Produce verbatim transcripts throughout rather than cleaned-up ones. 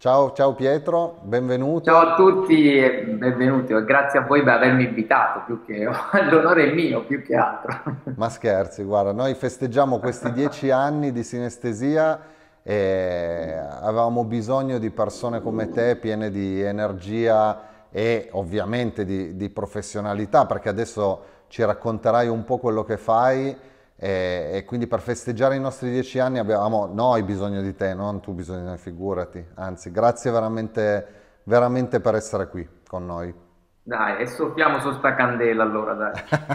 Ciao, ciao Pietro, Ciao benvenuto. a tutti e benvenuti, e grazie a voi per avermi invitato, più che l'onore è mio, più che altro. Ma scherzi, guarda, noi festeggiamo questi dieci anni di sinestesia e avevamo bisogno di persone come te, piene di energia e ovviamente di, di professionalità, perché adesso ci racconterai un po' quello che fai e, e quindi per festeggiare i nostri dieci anni abbiamo noi bisogno di te, non tu bisogno di noi, figurati. Anzi, grazie veramente, veramente per essere qui con noi. Dai, e soffiamo su sta candela allora, dai.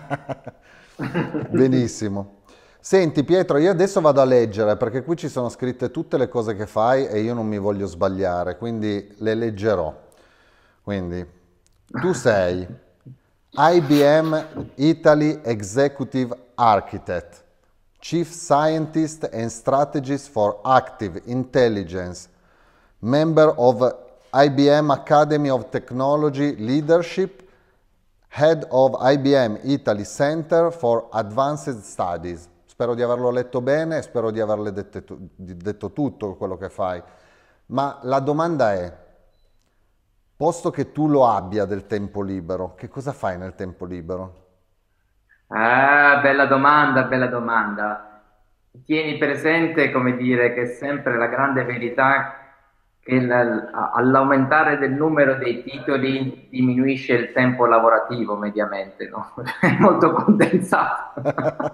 Benissimo. Senti Pietro, io adesso vado a leggere perché qui ci sono scritte tutte le cose che fai e io non mi voglio sbagliare, quindi le leggerò. Quindi, tu sei I B M Italy Executive Architect, Chief Scientist and Strategist for Active Intelligence, member of I B M Academy of Technology Leadership, Head of I B M Italy Center for Advanced Studies. Spero di averlo letto bene, spero di averle dette tu- di- detto tutto quello che fai. Ma la domanda è, posto che tu lo abbia del tempo libero, che cosa fai nel tempo libero? Ah, bella domanda, bella domanda. Tieni presente, come dire, che è sempre la grande verità che l- a- all'aumentare del numero dei titoli diminuisce il tempo lavorativo mediamente, no? È molto condensato.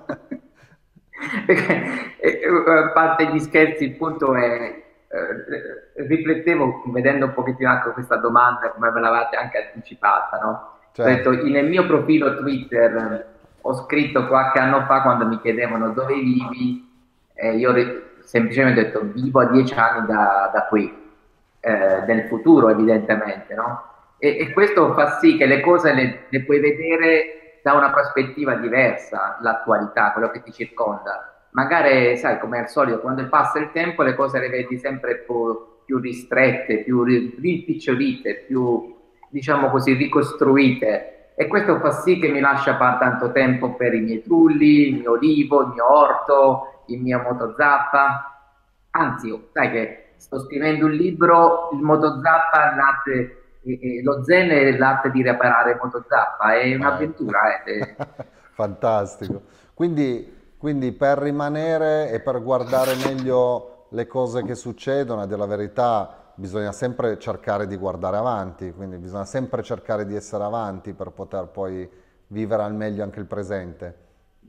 E- e- A parte gli scherzi, il punto è, eh, riflettevo vedendo un pochettino anche questa domanda, come me l'avete anche anticipata, no? Ho detto, Certo. nel mio profilo Twitter eh, ho scritto qualche anno fa quando mi chiedevano dove vivi, e io re- semplicemente ho detto vivo a dieci anni da, da qui, eh, nel futuro evidentemente, no? E, e questo fa sì che le cose le, le puoi vedere da una prospettiva diversa, l'attualità, quello che ti circonda. Magari, sai, come al solito, quando passa il tempo le cose le vedi sempre più, più ristrette, più ri- rimpicciolite, più, diciamo così, ricostruite. E questo fa sì che mi lascia fare tanto tempo per i miei trulli, il mio olivo, il mio orto, il mio motozappa. Anzi, oh, sai che sto scrivendo un libro, il motozappa, l'arte, e- e lo zen è l'arte di riparare motozappa, è Ecco. un'avventura, eh. Fantastico. Quindi, quindi per rimanere e per guardare meglio le cose che succedono, a dire la verità, bisogna sempre cercare di guardare avanti, quindi bisogna sempre cercare di essere avanti per poter poi vivere al meglio anche il presente.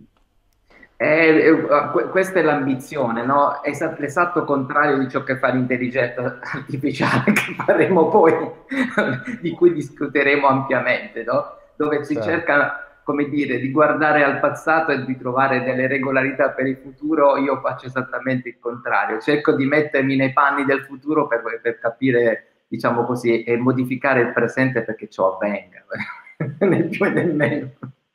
Eh, eh, que- questa è l'ambizione, no? È esa- l'esatto contrario di ciò che fa l'intelligenza artificiale, che faremo poi, di cui discuteremo ampiamente, no? Dove si Certo. cerca, come dire, di guardare al passato e di trovare delle regolarità per il futuro. Io faccio esattamente il contrario, cerco di mettermi nei panni del futuro per, per capire, diciamo così, e modificare il presente perché ciò avvenga, né più né meno.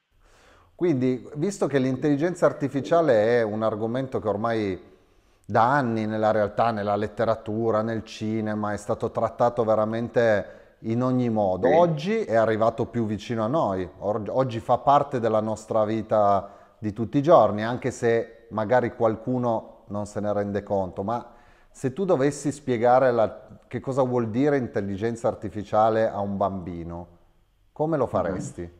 Quindi, visto che l'intelligenza artificiale è un argomento che ormai da anni nella realtà, nella letteratura, nel cinema, è stato trattato veramente in ogni modo, Sì. oggi è arrivato più vicino a noi, Or- oggi fa parte della nostra vita di tutti i giorni, anche se magari qualcuno non se ne rende conto, ma se tu dovessi spiegare la- che cosa vuol dire intelligenza artificiale a un bambino, come lo Mhm. faresti?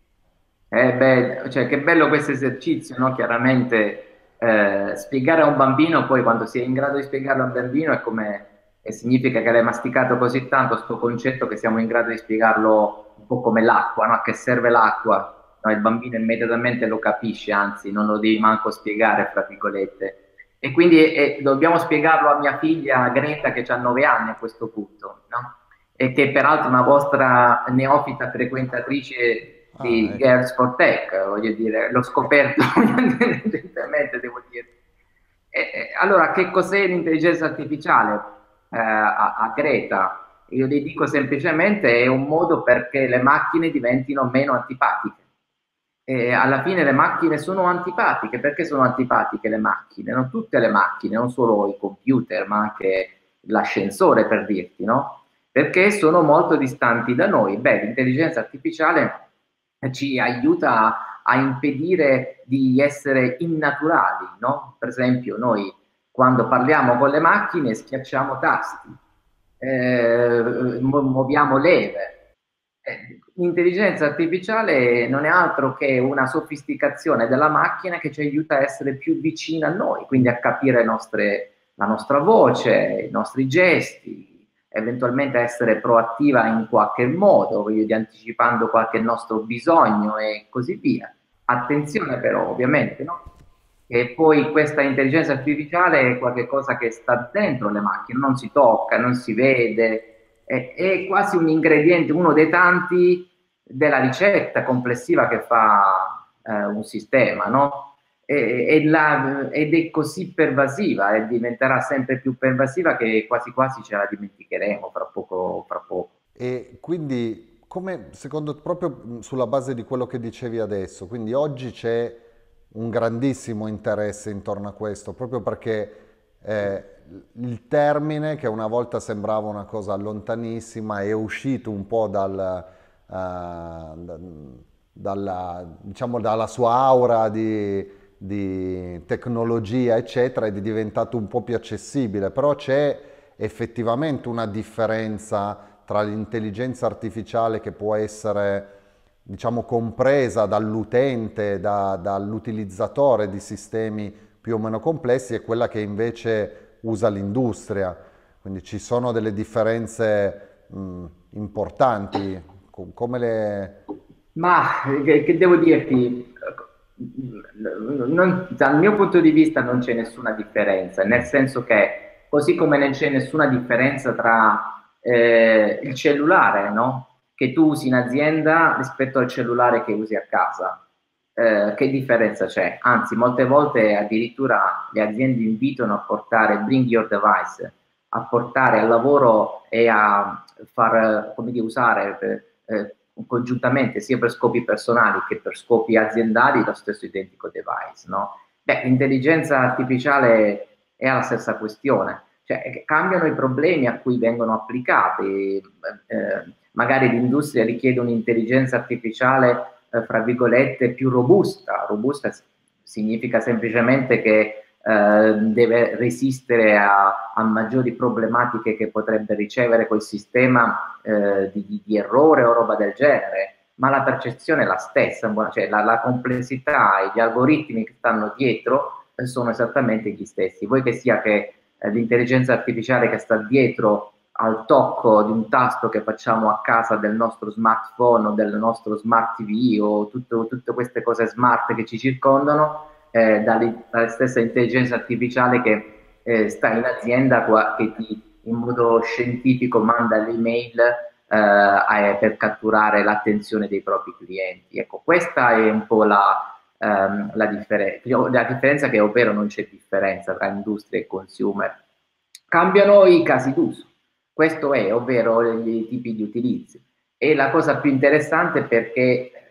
Eh beh, cioè, che bello questo esercizio, no? Chiaramente eh, spiegare a un bambino, poi quando si è in grado di spiegarlo a un bambino è come, e significa che l'hai masticato così tanto sto concetto che siamo in grado di spiegarlo un po' come l'acqua, no? A che serve l'acqua? No, il bambino immediatamente lo capisce, anzi non lo devi manco spiegare, fra virgolette. E quindi eh, dobbiamo spiegarlo a mia figlia Greta che ha nove anni a questo punto, no? E che peraltro è una vostra neofita frequentatrice Ah, di ecco. Girls for Tech, voglio dire, l'ho scoperto recentemente, devo dire. E, e, allora, che cos'è l'intelligenza artificiale eh, a, a Greta? Io le dico semplicemente è un modo perché le macchine diventino meno antipatiche. E alla fine le macchine sono antipatiche. Perché sono antipatiche le macchine? Non tutte le macchine, non solo i computer, ma anche l'ascensore per dirti, no? Perché sono molto distanti da noi. Beh, l'intelligenza artificiale ci aiuta a, a impedire di essere innaturali, no? Per esempio, noi quando parliamo con le macchine schiacciamo tasti, eh, muoviamo leve. Eh, L'intelligenza artificiale non è altro che una sofisticazione della macchina che ci aiuta a essere più vicina a noi, quindi a capire nostre, la nostra voce, i nostri gesti, eventualmente a essere proattiva in qualche modo, voglio dire, anticipando qualche nostro bisogno e così via. Attenzione però, ovviamente, no? E poi questa intelligenza artificiale è qualcosa che sta dentro le macchine, non si tocca, non si vede, è, è quasi un ingrediente, uno dei tanti della ricetta complessiva che fa eh, un sistema, no? E, e la, ed è così pervasiva e diventerà sempre più pervasiva che quasi quasi ce la dimenticheremo fra poco, fra poco. E quindi, come secondo proprio mh, sulla base di quello che dicevi adesso, quindi oggi c'è un grandissimo interesse intorno a questo, proprio perché eh, il termine che una volta sembrava una cosa lontanissima è uscito un po' dal, eh, da- dalla, diciamo, dalla sua aura di, di tecnologia, eccetera, ed è diventato un po' più accessibile, però c'è effettivamente una differenza tra l'intelligenza artificiale che può essere, diciamo, compresa dall'utente, da- dall'utilizzatore di sistemi più o meno complessi e quella che invece usa l'industria. Quindi ci sono delle differenze mh, importanti. Co- Come le... Ma che, che devo dirti? Non- dal mio punto di vista non c'è nessuna differenza, nel senso che così come non c'è nessuna differenza tra eh, il cellulare, no? Che tu usi in azienda rispetto al cellulare che usi a casa. Eh, che differenza c'è? Anzi, molte volte addirittura le aziende invitano a portare bring your device, a portare al lavoro e a far, come dire, usare per, eh, congiuntamente sia per scopi personali che per scopi aziendali lo stesso identico device, no? Beh, l'intelligenza artificiale è la stessa questione, cioè cambiano i problemi a cui vengono applicati, eh, magari l'industria richiede un'intelligenza artificiale, eh, fra virgolette, più robusta, robusta significa semplicemente che eh, deve resistere a, a, maggiori problematiche che potrebbe ricevere quel sistema eh, di, di, di, errore o roba del genere, ma la percezione è la stessa, cioè la, la complessità e gli algoritmi che stanno dietro eh, sono esattamente gli stessi. Vuoi che sia che eh, l'intelligenza artificiale che sta dietro al tocco di un tasto che facciamo a casa del nostro smartphone o del nostro smart T V o tutto, tutte queste cose smart che ci circondano, eh, dalle, dalla stessa intelligenza artificiale che eh, sta in azienda qua, che ti in modo scientifico manda l'email eh, per catturare l'attenzione dei propri clienti. Ecco, questa è un po' la, ehm, la, differen- la differenza che ovvero non c'è differenza tra industria e consumer. Cambiano i casi d'uso, questo è, ovvero i tipi di utilizzi. E la cosa più interessante perché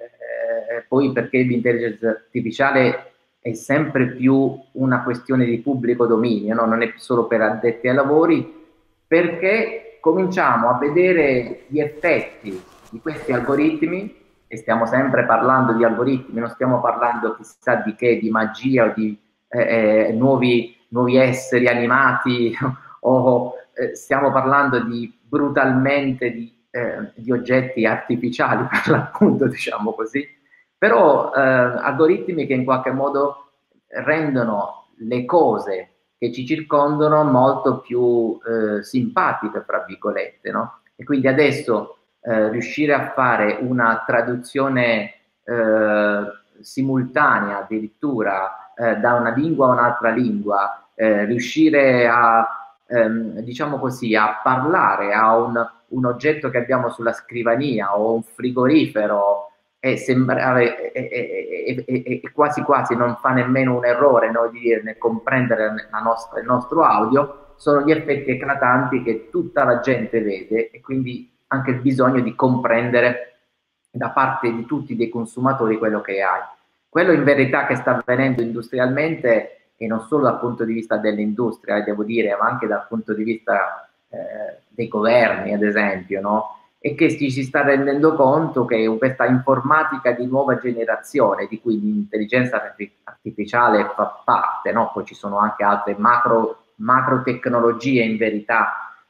eh, poi perché l'intelligenza artificiale è sempre più una questione di pubblico dominio, no? Non è solo per addetti ai lavori, perché cominciamo a vedere gli effetti di questi algoritmi, e stiamo sempre parlando di algoritmi, non stiamo parlando chissà di che, di magia o di eh, eh, nuovi, nuovi esseri animati o eh, stiamo parlando di brutalmente di, eh, di oggetti artificiali per l'appunto, diciamo così, però eh, algoritmi che in qualche modo rendono le cose che ci circondano molto più eh, simpatiche, fra virgolette, no? E quindi adesso eh, riuscire a fare una traduzione eh, simultanea addirittura eh, da una lingua a un'altra lingua, eh, riuscire a, ehm, diciamo così, a parlare a un, un oggetto che abbiamo sulla scrivania o un frigorifero e sembrare e, e, e, e, quasi quasi non fa nemmeno un errore, no, di, nel comprendere la nostra, il nostro audio, sono gli effetti eclatanti che tutta la gente vede e quindi anche il bisogno di comprendere da parte di tutti dei consumatori quello che hai. Quello in verità che sta avvenendo industrialmente e non solo dal punto di vista dell'industria, eh, devo dire, ma anche dal punto di vista eh, dei governi, ad esempio, no? E che ci si sta rendendo conto che questa informatica di nuova generazione, di cui l'intelligenza artificiale fa parte, no? Poi ci sono anche altre macro, macro tecnologie in verità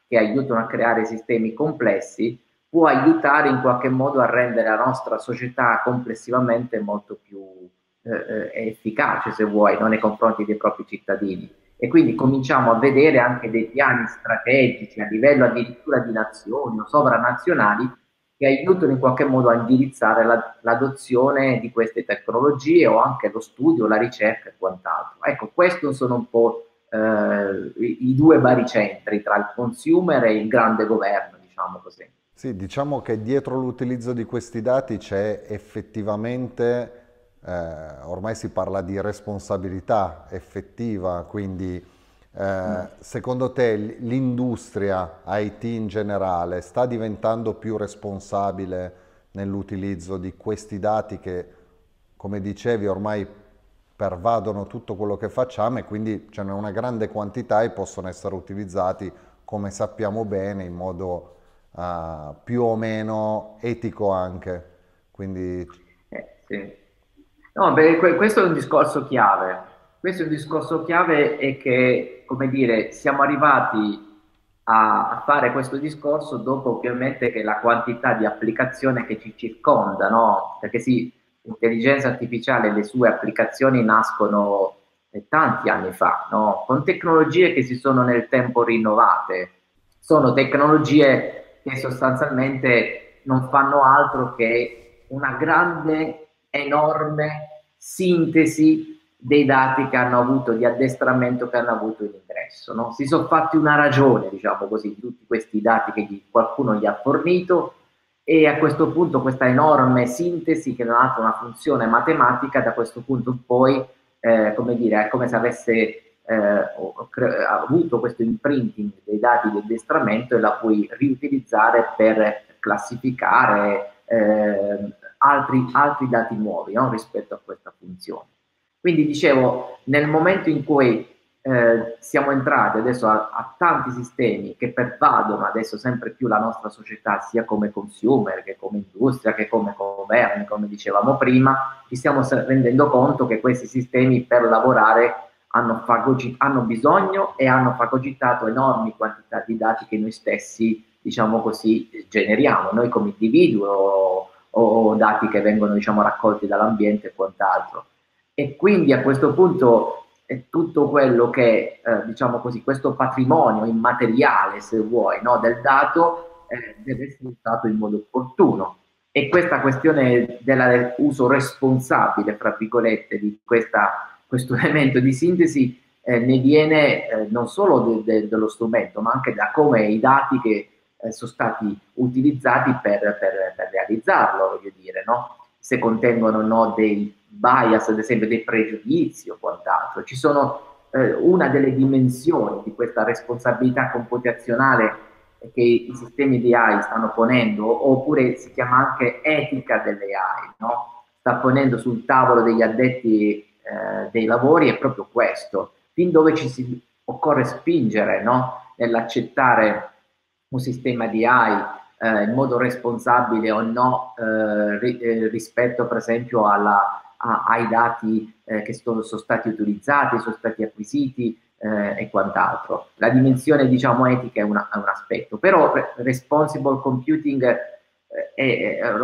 che aiutano a creare sistemi complessi, può aiutare in qualche modo a rendere la nostra società complessivamente molto più eh, eh, efficace, se vuoi, no? Nei confronti dei propri cittadini. E quindi cominciamo a vedere anche dei piani strategici a livello addirittura di nazioni o sovranazionali che aiutano in qualche modo a indirizzare la, l'adozione di queste tecnologie o anche lo studio, la ricerca e quant'altro. Ecco, questi sono un po' eh, i, i due baricentri tra il consumer e il grande governo, diciamo così. Sì, diciamo che dietro l'utilizzo di questi dati c'è effettivamente, eh, ormai si parla di responsabilità effettiva, quindi eh, Mm. secondo te l- l'industria I T in generale sta diventando più responsabile nell'utilizzo di questi dati che, come dicevi, ormai pervadono tutto quello che facciamo e quindi ce n'è una grande quantità e possono essere utilizzati, come sappiamo bene, in modo uh, più o meno etico anche. Quindi Eh, sì. No, beh, que- questo è un discorso chiave. Questo è un discorso chiave e che, come dire, siamo arrivati a, a fare questo discorso dopo ovviamente che la quantità di applicazione che ci circonda, no? Perché sì, l'intelligenza artificiale e le sue applicazioni nascono eh, tanti anni fa, no? Con tecnologie che si sono nel tempo rinnovate. Sono tecnologie che sostanzialmente non fanno altro che una grande, enorme sintesi dei dati che hanno avuto, di addestramento che hanno avuto in ingresso. No? Si sono fatti una ragione, diciamo così, di tutti questi dati che gli, qualcuno gli ha fornito e a questo punto questa enorme sintesi che non ha una funzione matematica, da questo punto in poi, eh, come dire, è come se avesse eh, avuto questo imprinting dei dati di addestramento e la puoi riutilizzare per classificare eh, altri, altri dati nuovi, no? Rispetto a questa funzione. Quindi dicevo, nel momento in cui eh, siamo entrati adesso a, a tanti sistemi che pervadono adesso sempre più la nostra società, sia come consumer, che come industria, che come governi, come dicevamo prima, ci stiamo rendendo conto che questi sistemi per lavorare hanno, fagoci- hanno bisogno e hanno fagocitato enormi quantità di dati che noi stessi, diciamo così, generiamo, noi come individuo o, o dati che vengono, diciamo, raccolti dall'ambiente e quant'altro. E quindi a questo punto è tutto quello che, eh, diciamo così, questo patrimonio immateriale, se vuoi, no, del dato, eh, deve essere usato in modo opportuno. E questa questione dell'uso responsabile, fra virgolette, di questa, questo elemento di sintesi eh, ne viene eh, non solo de, de, dello strumento, ma anche da come i dati che eh, sono stati utilizzati per, per, per realizzarlo, voglio dire, no? Se contengono, no, dei bias, ad esempio dei pregiudizi o quant'altro. Ci sono eh, una delle dimensioni di questa responsabilità computazionale che i sistemi di A I stanno ponendo, oppure si chiama anche etica delle A I, no? Sta ponendo sul tavolo degli addetti eh, dei lavori è proprio questo, fin dove ci si occorre spingere, no? Nell'accettare un sistema di A I eh, in modo responsabile o no eh, ri, eh, rispetto per esempio alla, a, ai dati eh, che sono, sono stati utilizzati, sono stati acquisiti eh, e quant'altro. La dimensione, diciamo, etica è, una, è un aspetto, però responsible computing eh, è, è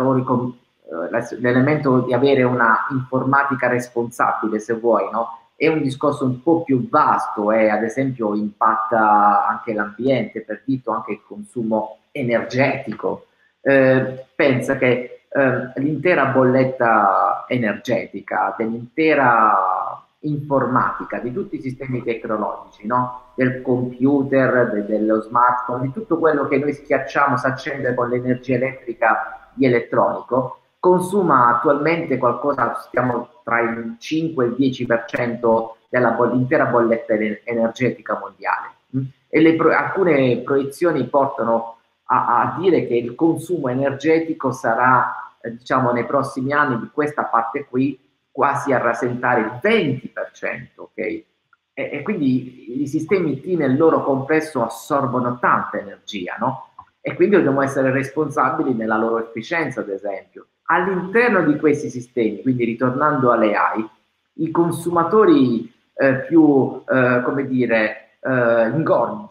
l'elemento di avere una informatica responsabile, se vuoi, no? È un discorso un po' più vasto e ad esempio impatta anche l'ambiente, per dito anche il consumo energetico. Eh, pensa che eh, l'intera bolletta energetica, dell'intera informatica, di tutti i sistemi tecnologici, no? Del computer, de, dello smartphone, di tutto quello che noi schiacciamo, si accende con l'energia elettrica di elettronico, consuma attualmente qualcosa, stiamo tra il cinque e il dieci per cento dell'intera bolletta energetica mondiale. E le pro- alcune proiezioni portano a, a, dire che il consumo energetico sarà, eh, diciamo, nei prossimi anni di questa parte qui quasi a rasentare il venti per cento, ok? E, e quindi i sistemi T nel loro complesso assorbono tanta energia, no? E quindi dobbiamo essere responsabili nella loro efficienza, ad esempio. All'interno di questi sistemi, quindi ritornando alle A I, i consumatori eh, più, eh, come dire, eh, ingorgi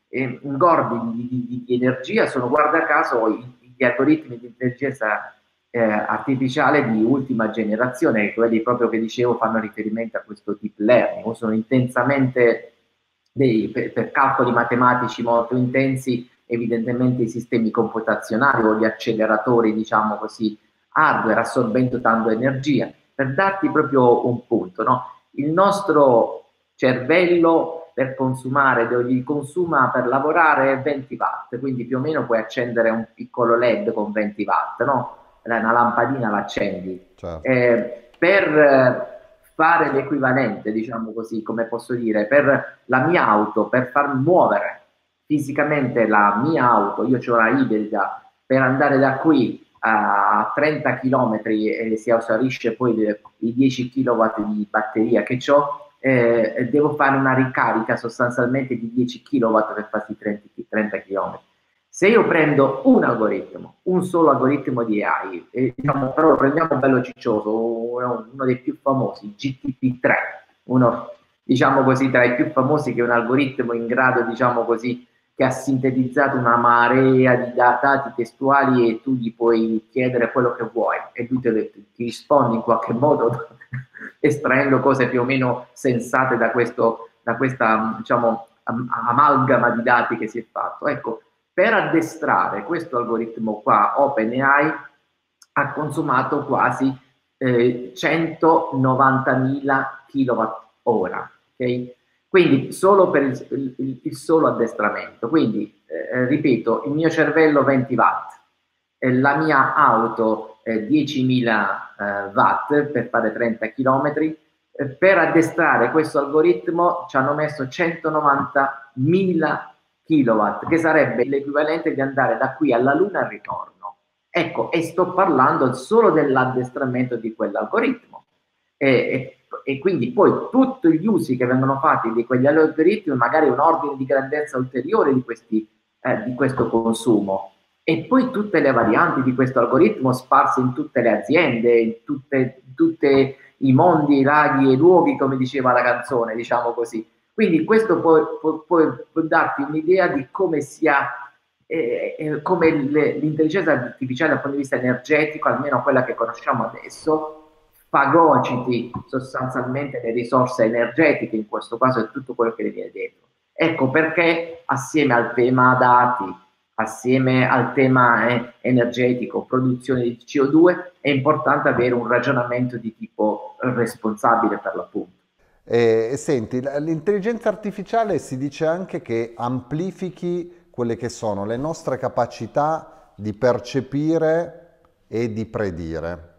eh, ingordi di, di, di energia sono guarda caso gli algoritmi di intelligenza eh, artificiale di ultima generazione, quelli proprio che dicevo fanno riferimento a questo deep learning, o sono intensamente dei, per, per calcoli matematici molto intensi, evidentemente i sistemi computazionali o gli acceleratori, diciamo così, hardware assorbendo tanta energia. Per darti proprio un punto, no? Il nostro cervello per consumare, gli consuma per lavorare venti watt, quindi più o meno puoi accendere un piccolo led con venti watt, no? Una lampadina l'accendi. certo. Eh, per fare l'equivalente, diciamo così, come posso dire, per la mia auto, per far muovere fisicamente la mia auto, io ho la ibrida, per andare da qui a trenta chilometri e si esaurisce poi i dieci chilowatt di batteria che ho, eh, devo fare una ricarica sostanzialmente di dieci chilowatt per farsi trenta chilometri. Se io prendo un algoritmo, un solo algoritmo di A I, e, diciamo, però lo prendiamo bello ciccioso, uno, uno dei più famosi, G T P tre, uno diciamo così tra i più famosi, che è un algoritmo in grado, diciamo così, che ha sintetizzato una marea di dati testuali e tu gli puoi chiedere quello che vuoi e lui te, ti risponde in qualche modo estraendo cose più o meno sensate da, questo, da questa, diciamo, amalgama di dati che si è fatto. Ecco, per addestrare questo algoritmo qua, OpenAI ha consumato quasi eh, centonovantamila kilowatt ora, ok? Quindi solo per il, il, il solo addestramento. Quindi, eh, ripeto, il mio cervello venti watt, eh, la mia auto eh, diecimila eh, watt per fare trenta chilometri. Eh, per addestrare questo algoritmo ci hanno messo centonovantamila kilowatt, che sarebbe l'equivalente di andare da qui alla Luna al ritorno. Ecco, e sto parlando solo dell'addestramento di quell'algoritmo. E, e, e quindi poi tutti gli usi che vengono fatti di quegli algoritmi, magari un ordine di grandezza ulteriore di, questi, eh, di questo consumo. E poi tutte le varianti di questo algoritmo sparse in tutte le aziende, in tutte, tutti i mondi, i laghi e i luoghi, come diceva la canzone, diciamo così. Quindi questo può, può, può, può darti un'idea di come sia, eh, eh, come le, l'intelligenza artificiale dal punto di vista energetico, almeno quella che conosciamo adesso, fagociti sostanzialmente le risorse energetiche, in questo caso è tutto quello che le viene dentro. Ecco perché assieme al tema dati, assieme al tema eh, energetico, produzione di C O due, è importante avere un ragionamento di tipo responsabile per l'appunto. E, e senti, l'intelligenza artificiale si dice anche che amplifichi quelle che sono le nostre capacità di percepire e di predire.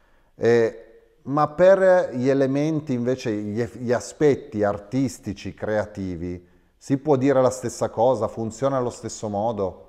E, ma per gli elementi invece, gli, gli aspetti artistici, creativi, si può dire la stessa cosa? Funziona allo stesso modo?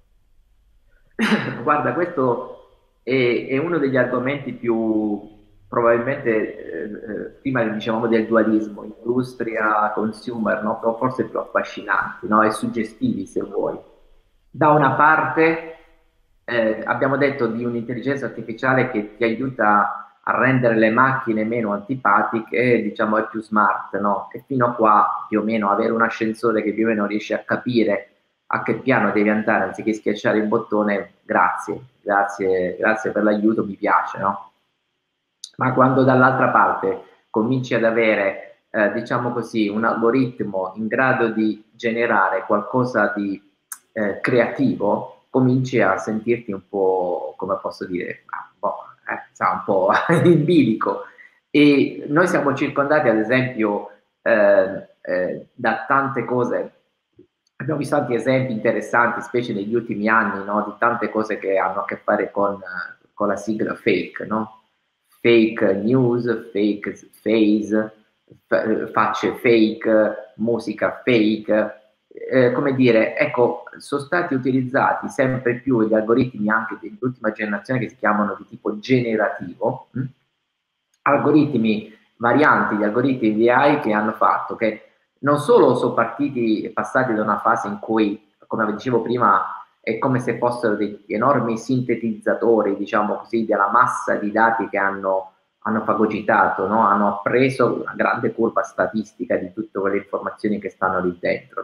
Guarda, questo è, è uno degli argomenti più probabilmente, eh, eh, prima dicevamo del dualismo, industria-consumer, no? Però forse più affascinanti, no? E suggestivi se vuoi. Da una parte eh, abbiamo detto di un'intelligenza artificiale che ti aiuta a rendere le macchine meno antipatiche, diciamo è più smart, no? E fino a qua più o meno avere un ascensore che più o meno riesce a capire a che piano devi andare anziché schiacciare il bottone, grazie, grazie, grazie per l'aiuto, mi piace, no? Ma quando dall'altra parte cominci ad avere, eh, diciamo così, un algoritmo in grado di generare qualcosa di eh, creativo, cominci a sentirti un po', come posso dire, un po', eh, sa, un po' in bilico. E noi siamo circondati, ad esempio, eh, eh, da tante cose. Abbiamo visto tanti esempi interessanti, specie negli ultimi anni, no? Di tante cose che hanno a che fare con, con la sigla fake, no? Fake news, fake face, facce fake, musica fake. Eh, come dire, ecco, sono stati utilizzati sempre più gli algoritmi anche dell'ultima generazione che si chiamano di tipo generativo, hm? Algoritmi varianti di algoritmi di A I che hanno fatto che non solo sono partiti e passati da una fase in cui, come dicevo prima, è come se fossero dei enormi sintetizzatori, diciamo così, della massa di dati che hanno, hanno fagocitato, no? Hanno appreso una grande curva statistica di tutte quelle informazioni che stanno lì dentro, no?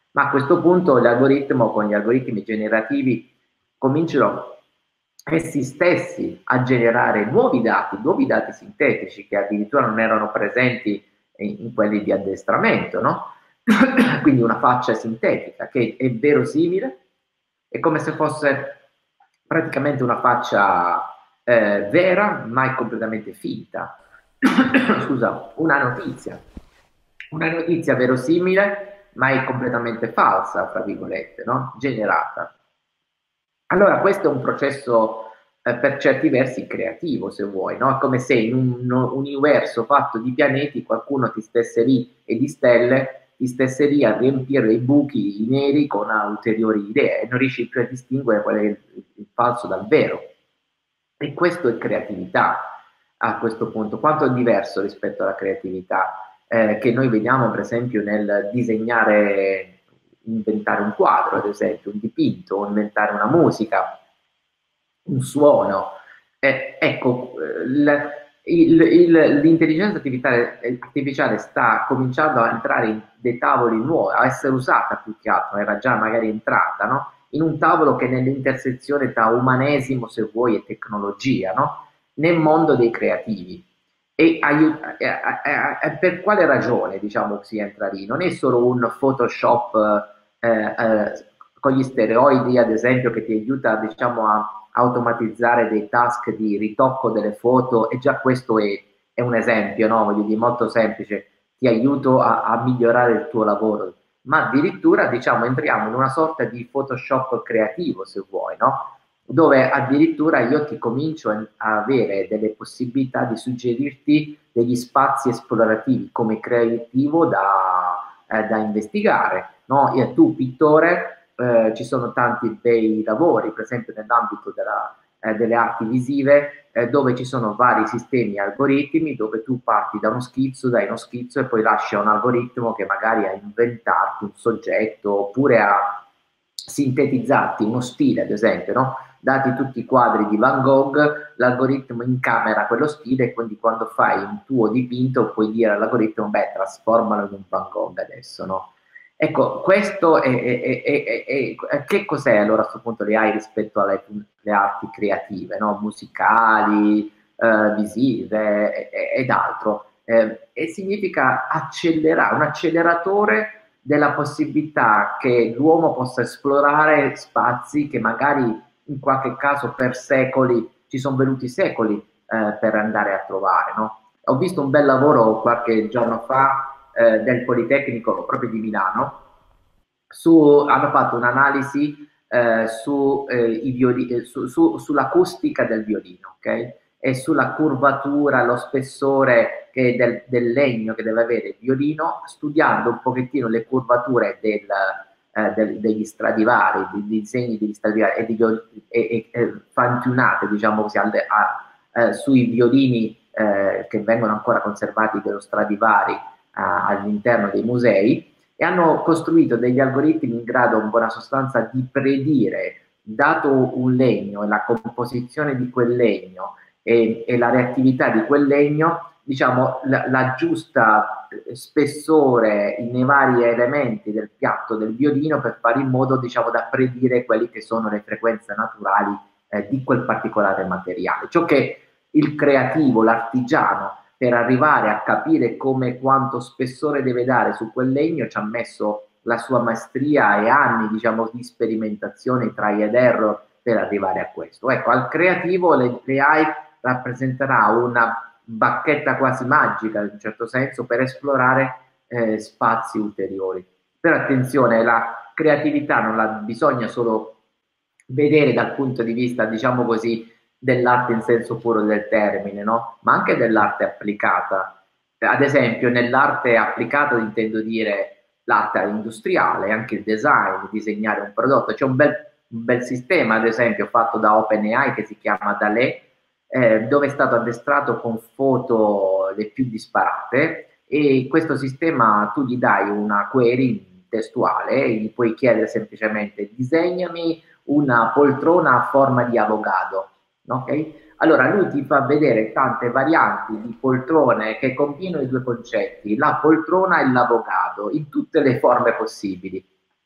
Ma a questo punto l'algoritmo, con gli algoritmi generativi, cominciano essi stessi a generare nuovi dati, nuovi dati sintetici che addirittura non erano presenti in, in quelli di addestramento, no? Quindi una faccia sintetica che è verosimile, è come se fosse praticamente una faccia eh, vera, ma è completamente finta. Scusa, una notizia, una notizia verosimile, ma è completamente falsa, tra virgolette, no? Generata. Allora, questo è un processo eh, per certi versi creativo, se vuoi, no? È come se in un, un universo fatto di pianeti qualcuno ti stesse lì e di stelle ti stesse lì a riempire i buchi neri con ulteriori idee e non riesci più a distinguere qual è il, il falso dal vero. E questo è creatività a questo punto. Quanto è diverso rispetto alla creatività eh, che noi vediamo, per esempio, nel disegnare, inventare un quadro, ad esempio, un dipinto, o inventare una musica, un suono. Eh, ecco, l'intelligenza artificiale sta cominciando a entrare in dei tavoli nuovi, a essere usata più che altro, era già magari entrata, no? In un tavolo che è nell'intersezione tra umanesimo, se vuoi, e tecnologia, no? Nel mondo dei creativi. E aiuta, eh, eh, eh, per quale ragione, diciamo, si entra lì? Non è solo un Photoshop eh, eh, con gli steroidi, ad esempio, che ti aiuta, diciamo, a automatizzare dei task di ritocco delle foto, e già questo è, è un esempio, no? Voglio dire, molto semplice, ti aiuto a, a migliorare il tuo lavoro, ma addirittura, diciamo, entriamo in una sorta di Photoshop creativo, se vuoi, no? Dove addirittura io ti comincio a avere delle possibilità di suggerirti degli spazi esplorativi come creativo da, eh, da investigare, no? E tu, pittore, eh, ci sono tanti bei lavori, per esempio nell'ambito della, eh, delle arti visive, eh, dove ci sono vari sistemi e algoritmi, dove tu parti da uno schizzo, dai uno schizzo e poi lasci a un algoritmo che magari a inventarti un soggetto oppure a sintetizzarti uno stile, ad esempio, no? Dati tutti i quadri di Van Gogh, l'algoritmo incamera quello stile e quindi quando fai un tuo dipinto puoi dire all'algoritmo, beh, trasformalo in un Van Gogh adesso, no? Ecco, questo è, è, è, è che cos'è allora a questo punto le A I rispetto alle, alle arti creative, no? Musicali, eh, visive ed altro? Eh, e significa accelerare, un acceleratore della possibilità che l'uomo possa esplorare spazi che magari in qualche caso per secoli, ci sono venuti secoli eh, per andare a trovare, no? Ho visto un bel lavoro qualche giorno fa eh, del Politecnico proprio di Milano, su, hanno fatto un'analisi eh, su, eh, violi, su, su, sull'acustica del violino, ok? E sulla curvatura, lo spessore che del, del legno che deve avere il violino, studiando un pochettino le curvature del, eh, del, degli Stradivari, dei disegni degli Stradivari e, di, e, e fantunate, diciamo così, a, a, eh, sui violini eh, che vengono ancora conservati dello Stradivari eh, all'interno dei musei, e hanno costruito degli algoritmi in grado, in buona sostanza, di predire, dato un legno e la composizione di quel legno e, e la reattività di quel legno, diciamo, la, la giusta spessore nei vari elementi del piatto del violino per fare in modo, diciamo, da predire quelle che sono le frequenze naturali eh, di quel particolare materiale. Ciò che il creativo, l'artigiano, per arrivare a capire come quanto spessore deve dare su quel legno ci ha messo la sua maestria e anni, diciamo, di sperimentazione, try and error per arrivare a questo. Ecco, al creativo l'A I rappresenterà una bacchetta quasi magica, in un certo senso, per esplorare eh, spazi ulteriori. Però attenzione, la creatività non la bisogna solo vedere dal punto di vista, diciamo così, dell'arte in senso puro del termine, no? Ma anche dell'arte applicata. Ad esempio, nell'arte applicata intendo dire l'arte industriale, anche il design, disegnare un prodotto. C'è un bel, un bel sistema, ad esempio, fatto da OpenAI che si chiama Dalè, eh, dove è stato addestrato con foto le più disparate, e questo sistema tu gli dai una query testuale e gli puoi chiedere semplicemente disegnami una poltrona a forma di avocado. Ok? Allora lui ti fa vedere tante varianti di poltrone che combinano i due concetti, la poltrona e l'avocado, in tutte le forme possibili.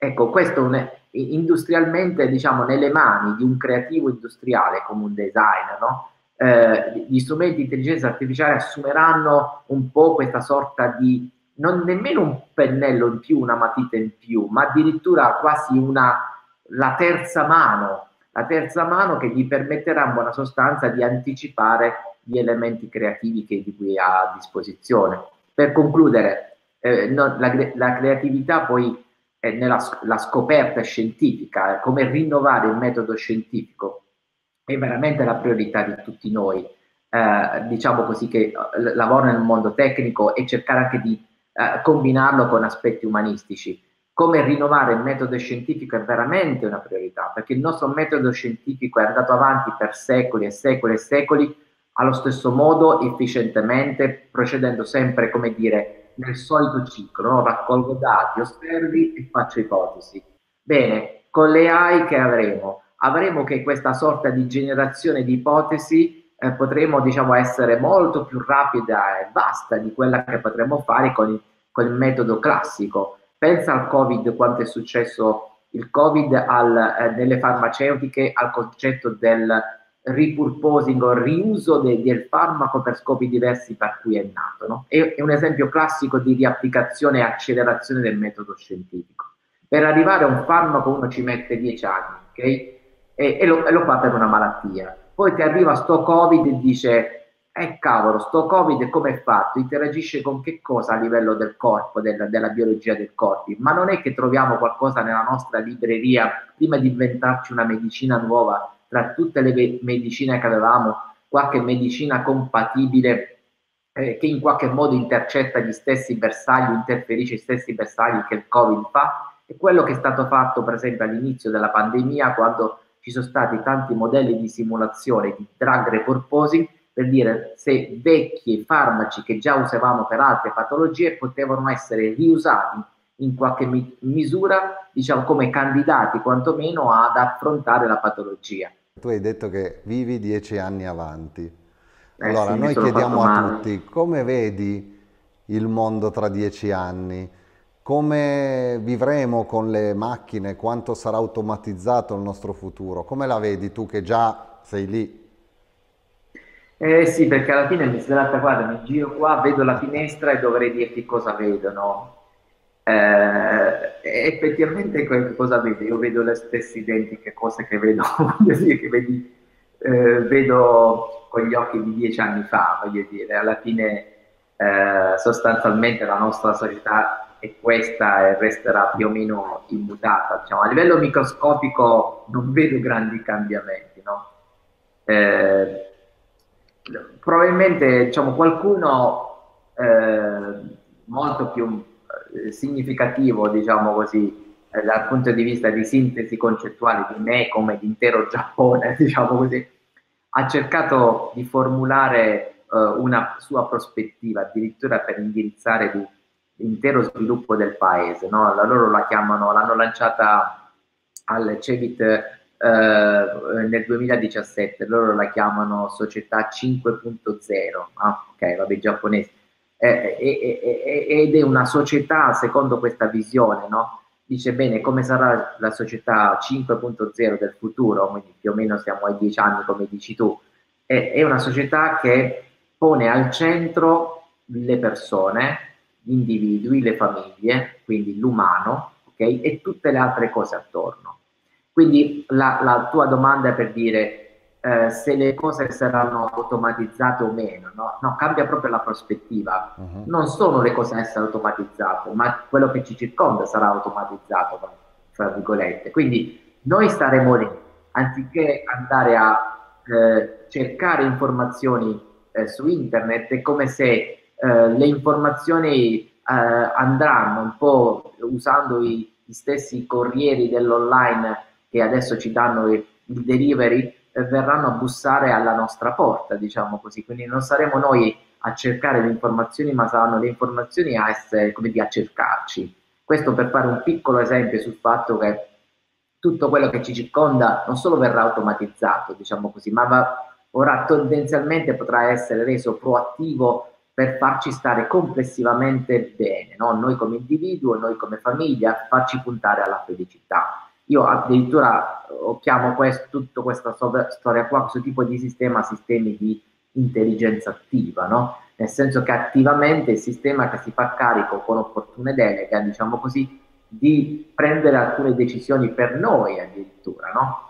ecco, questo è un- industrialmente, diciamo, nelle mani di un creativo industriale come un designer, no? Eh, gli strumenti di intelligenza artificiale assumeranno un po' questa sorta di, non nemmeno un pennello in più, una matita in più, ma addirittura quasi una, la terza mano, la terza mano che gli permetterà in buona sostanza di anticipare gli elementi creativi che, di cui ha a disposizione. Per concludere, eh, no, la, la creatività poi è nella la scoperta scientifica, come rinnovare il metodo scientifico è veramente la priorità di tutti noi, eh, diciamo così, che eh, lavorano nel mondo tecnico, e cercare anche di eh, combinarlo con aspetti umanistici. Come rinnovare il metodo scientifico è veramente una priorità, perché il nostro metodo scientifico è andato avanti per secoli e secoli e secoli allo stesso modo, efficientemente, procedendo sempre, come dire, nel solito ciclo, no? Raccolgo dati, osservi e faccio ipotesi. Bene, con le A I che avremo? Avremo che questa sorta di generazione di ipotesi eh, potremo, diciamo, essere molto più rapida e vasta di quella che potremmo fare con il, con il metodo classico. Pensa al Covid, quanto è successo il Covid al, eh, nelle farmaceutiche, al concetto del repurposing o riuso de, del farmaco per scopi diversi per cui è nato. No? È, è un esempio classico di riapplicazione e accelerazione del metodo scientifico. Per arrivare a un farmaco uno ci mette dieci anni, ok? E, e, lo, e lo fa per una malattia. Poi ti arriva sto Covid e dice, eh cavolo, sto Covid come è fatto? Interagisce con che cosa a livello del corpo, del, della biologia del corpo? Ma non è che troviamo qualcosa nella nostra libreria, prima di inventarci una medicina nuova, tra tutte le medicine che avevamo, qualche medicina compatibile eh, che in qualche modo intercetta gli stessi bersagli, interferisce gli stessi bersagli che il Covid fa? È quello che è stato fatto, per esempio, all'inizio della pandemia, quando ci sono stati tanti modelli di simulazione di drug repurposing, per dire se vecchi farmaci che già usavamo per altre patologie potevano essere riusati in qualche mi- misura, diciamo, come candidati quantomeno ad affrontare la patologia. Tu hai detto che vivi dieci anni avanti. Eh Allora, sì, mi noi sono fatto chiediamo a male. tutti, come vedi il mondo tra dieci anni? Come vivremo con le macchine? Quanto sarà automatizzato il nostro futuro? Come la vedi tu che già sei lì? Eh sì, perché alla fine mi si tratta, guarda, mi giro qua, vedo la finestra e dovrei dirti cosa vedo, no? Eh, effettivamente que- cosa vedo? Io vedo le stesse identiche cose che vedo, voglio dire, che vedi, eh, vedo con gli occhi di dieci anni fa, voglio dire, alla fine eh, sostanzialmente la nostra società è questa e resterà più o meno immutata. Diciamo. A livello microscopico non vedo grandi cambiamenti, no? Eh, probabilmente diciamo, qualcuno eh, molto più eh, significativo, diciamo così, eh, dal punto di vista di sintesi concettuale di me come di intero Giappone, diciamo così, ha cercato di formulare eh, una sua prospettiva, addirittura per indirizzare di- l'intero sviluppo del paese. No? La loro la chiamano, l'hanno lanciata al CeBIT eh, nel duemiladiciassette, loro la chiamano società cinque punto zero, ah, ok, vabbè, giapponese, eh, eh, eh, ed è una società secondo questa visione, no? Dice bene come sarà la società cinque punto zero del futuro, quindi più o meno siamo ai dieci anni come dici tu, è, è una società che pone al centro le persone, gli individui, le famiglie, quindi l'umano, ok? E tutte le altre cose attorno. Quindi la, la tua domanda è per dire eh, se le cose saranno automatizzate o meno, no? No, cambia proprio la prospettiva. Mhm. Non sono le cose a essere automatizzate, ma quello che ci circonda sarà automatizzato, fra virgolette. Quindi noi staremo lì, anziché andare a eh, cercare informazioni eh, su internet, è come se eh, le informazioni eh, andranno un po' usando i, gli stessi corrieri dell'online che adesso ci danno il, il delivery, eh, verranno a bussare alla nostra porta, diciamo così. Quindi non saremo noi a cercare le informazioni, ma saranno le informazioni a essere, come dire, a cercarci. Questo per fare un piccolo esempio sul fatto che tutto quello che ci circonda non solo verrà automatizzato, diciamo così, ma va, ora tendenzialmente potrà essere reso proattivo per farci stare complessivamente bene, no? Noi come individuo, noi come famiglia, farci puntare alla felicità. Io addirittura chiamo questo, tutta questa storia qua, questo tipo di sistema, sistemi di intelligenza attiva, no? Nel senso che attivamente il sistema che si fa carico con opportune deleghe, diciamo così, di prendere alcune decisioni per noi addirittura, no?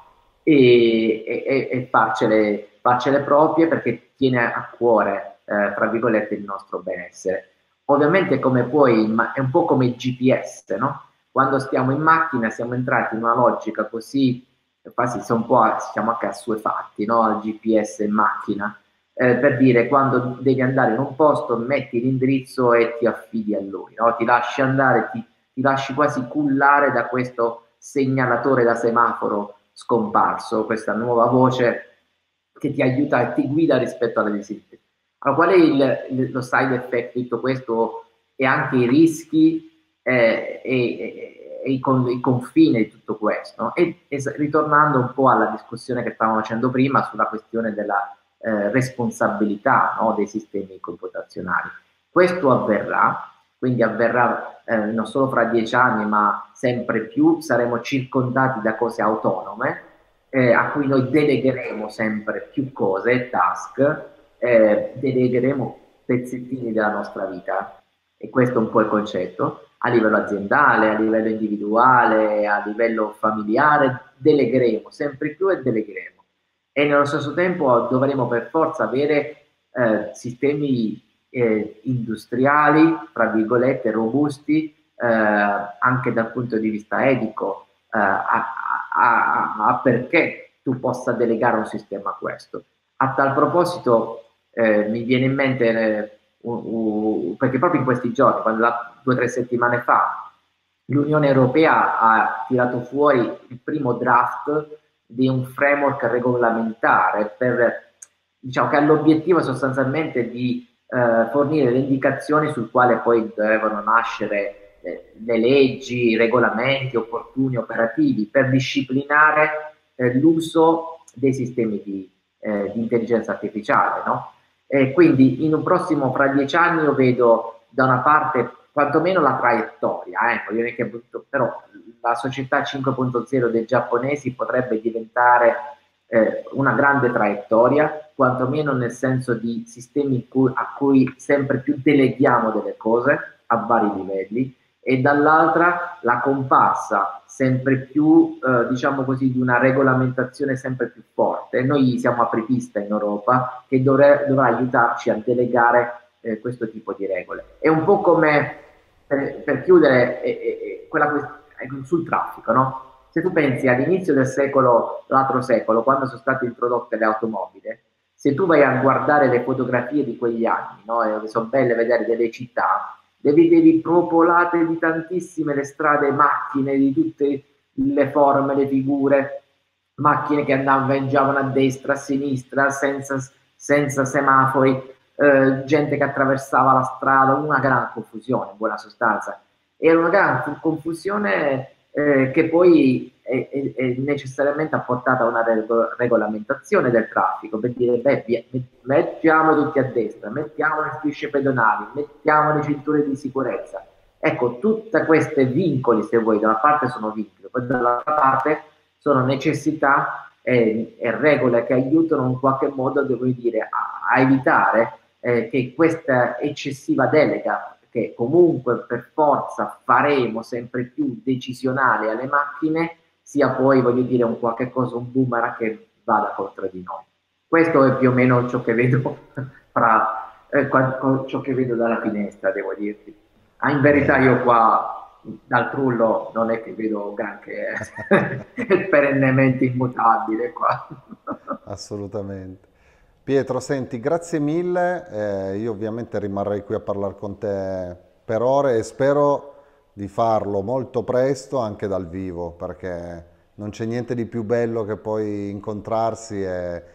E, e, e farcele, farcele proprie perché tiene a cuore, eh, tra virgolette, il nostro benessere. Ovviamente come poi, è un po' come il G P S, no? Quando stiamo in macchina siamo entrati in una logica così, quasi siamo un po' siamo anche assuefatti, no? Al G P S in macchina, eh, per dire quando devi andare in un posto metti l'indirizzo e ti affidi a lui, no? Ti lasci andare, ti, ti lasci quasi cullare da questo segnalatore da semaforo scomparso, questa nuova voce che ti aiuta e ti guida rispetto alle desideri. Allora, qual è il, il, lo side effect di tutto questo e anche i rischi eh, e, e, e i, con, i confini di tutto questo? E, e ritornando un po' alla discussione che stavamo facendo prima sulla questione della eh, responsabilità, no, dei sistemi computazionali. Questo avverrà, quindi avverrà eh, non solo fra dieci anni, ma sempre più saremo circondati da cose autonome eh, a cui noi delegheremo sempre più cose, task, eh, delegheremo pezzettini della nostra vita. E questo è un po' il concetto. A livello aziendale, a livello individuale, a livello familiare, delegheremo sempre più e delegheremo. E nello stesso tempo dovremo per forza avere eh, sistemi eh, industriali, tra virgolette, robusti, eh, anche dal punto di vista etico, eh, a, a, a perché tu possa delegare un sistema a questo. A tal proposito eh, mi viene in mente, eh, uh, uh, perché proprio in questi giorni, quando la, due o tre settimane fa, l'Unione Europea ha tirato fuori il primo draft di un framework regolamentare per, diciamo, che ha l'obiettivo sostanzialmente di eh, fornire le indicazioni sul quale poi devono nascere eh, le leggi, i regolamenti opportuni operativi per disciplinare eh, l'uso dei sistemi di, eh, di intelligenza artificiale, no? E quindi in un prossimo, fra dieci anni, io vedo da una parte quantomeno la traiettoria, eh, che, però la società cinque punto zero dei giapponesi potrebbe diventare eh, una grande traiettoria, quantomeno nel senso di sistemi cui, a cui sempre più deleghiamo delle cose a vari livelli, e dall'altra la comparsa sempre più, eh, diciamo così, di una regolamentazione sempre più forte. Noi siamo apripista in Europa che dovre, dovrà aiutarci a delegare eh, questo tipo di regole. È un po' come, per, per chiudere, eh, eh, quella sul traffico, no? Se tu pensi all'inizio del secolo, l'altro secolo, quando sono state introdotte le automobili, se tu vai a guardare le fotografie di quegli anni, no? E sono belle vedere delle città, le vedevi propolate di tantissime le strade, macchine di tutte le forme, le figure, macchine che andavano, vengiavano a destra, a sinistra, senza, senza semafori, eh, gente che attraversava la strada, una gran confusione in buona sostanza. Era una gran confusione eh, che poi è, è, è necessariamente apportata a una rego regolamentazione del traffico, per dire, beh, via, mettiamo tutti a destra, mettiamo le strisce pedonali, mettiamo le cinture di sicurezza. Ecco, tutte queste vincoli, se vuoi, da una parte sono vincoli, poi dall'altra parte sono necessità e, e regole che aiutano in qualche modo, devo dire, a, a evitare eh, che questa eccessiva delega, che comunque per forza faremo sempre più decisionale alle macchine, sia poi, voglio dire, un qualche cosa, un boomerang che vada contro di noi. Questo è più o meno ciò che vedo fra eh, ciò che vedo dalla finestra, devo dirti. Ah, in verità io qua dal trullo non è che vedo granché, è perennemente immutabile qua. Assolutamente. Pietro, senti, grazie mille, eh, io ovviamente rimarrei qui a parlare con te per ore e spero di farlo molto presto anche dal vivo, perché non c'è niente di più bello che poi incontrarsi e,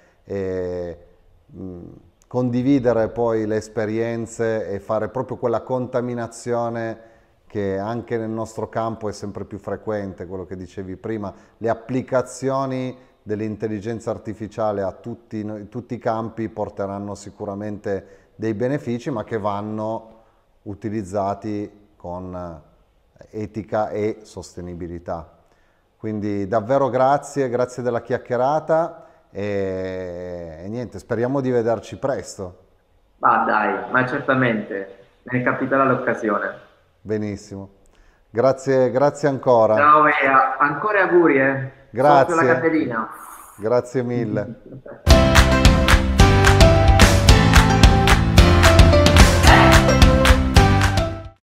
e mh, condividere poi le esperienze e fare proprio quella contaminazione che anche nel nostro campo è sempre più frequente, quello che dicevi prima, le applicazioni dell'intelligenza artificiale a tutti, no- tutti i campi porteranno sicuramente dei benefici, ma che vanno utilizzati con eh, etica e sostenibilità. Quindi davvero grazie, grazie della chiacchierata e, e niente, speriamo di vederci presto. Ma dai, ma certamente, ne capiterà l'occasione. Benissimo. Grazie, grazie ancora. Ciao Ea, ancora auguri, eh. Soffio la Grazie, cartellina. grazie mille.